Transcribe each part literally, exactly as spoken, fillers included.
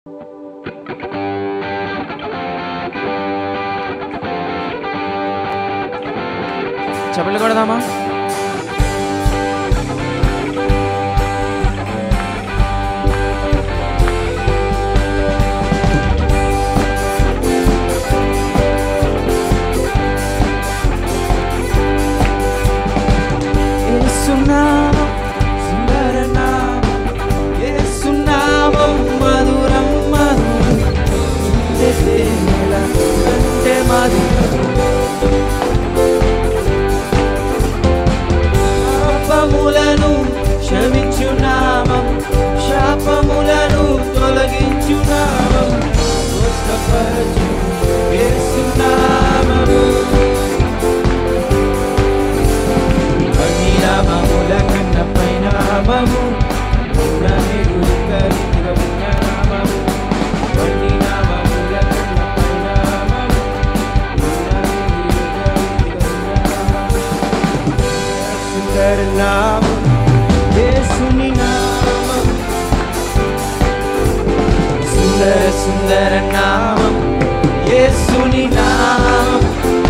చప్పట్లు కొడదామా? యేసునామం సుందర నామం, యేసునామం మధురం మధురం, తేనెల కంటే మధురం. పాపములను క్షమించు నామం, శాపములను తొలగించు నామం, స్వస్థపరచు యేసునామము. అన్ని నామముల కన్నా పైన నామము, కరితిగా ఉన్న నామము. అన్ని నామముల కన్నా పైన నామము, సుందర నామం యేసుని నామం, సుందర సుందర నామం యేసుని నామం.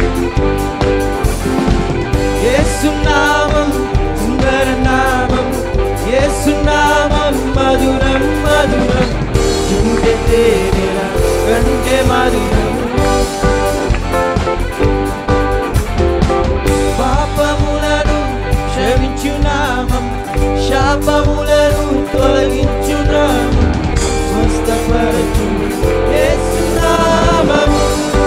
యేసునామం సుందర నామం, యేసునామం మధురం మధురం, చుండె తేనెల కంటే మధురం. పాపములను క్షమించు నామం, శాపములను తొలగించు నామం, స్వస్థపరచు యేసునామము.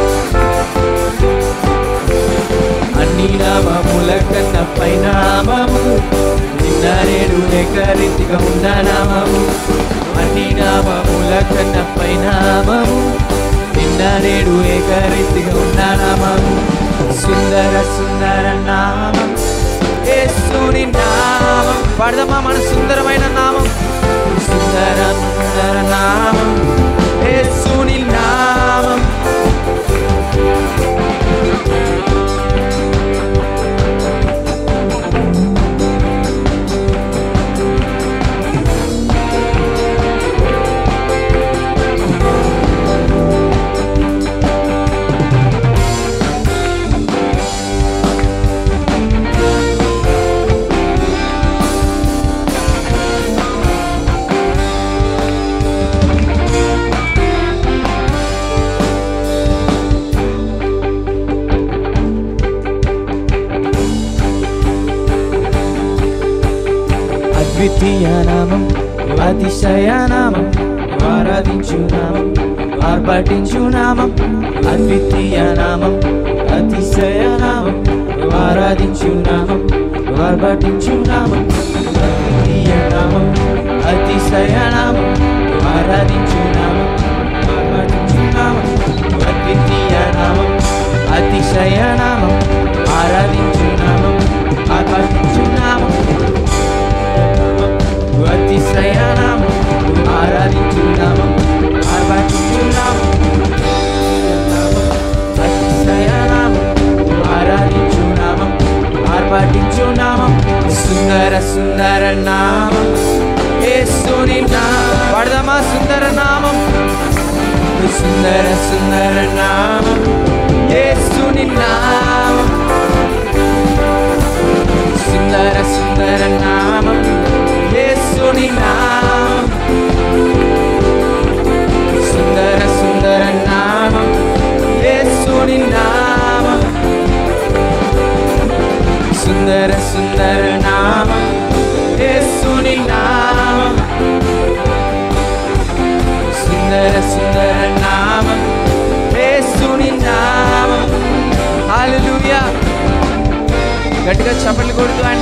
అన్ని నామముల కన్నా పైన నామము, నిన్న నేడు ఏకరీతిగా ఉన్న నామము. అన్ని నామముల కన్నా పైన నామము, నిన్న నేడు ఏకరీతిగా ఉన్న నామము. సుందర సుందర నామం యేసుని నామం. పాడదామా మన సుందరమైన నామం? సుందర సుందర నామం యేసుని నామం. అద్వితీయ నామం, అతిశయ నామం, ఆరాధించు నామం, ఆర్భటించు నామం. అద్వితీయ నామం, అతిశయ నామం, ఆరాధించు నామం, ఆర్భటించు నామం. అద్వితీయ నామం, అతిశయ నామం, ఆరాధించు నామం, ఆర్భటించు నామం. అద్వితీయ నామం, అతిశయ నామం, ఆరాధించు నామం, ఆర్భటించు నామం. అతిశయ నామం, ఆరాధించు నామం, ఆర్భటించు నామం. అతిశయ నామం, ఆరాధించు నామం, ఆర్భటించు నామం. సుందర సుందర నామం యేసుని నామం. పాడదామా? సుందర నామం, సుందర సుందర నామం యేసుని నామం. సుందర సుందర నామం యేసుని నామం. సుందర సుందర నామం యేసుని నామం. సుందర సుందర నామం యేసుని నామం. సుందర సుందర నామం యేసుని నామం. హల్లెలూయా. గట్టిగా చప్పట్లు కొడుతూ ఆయన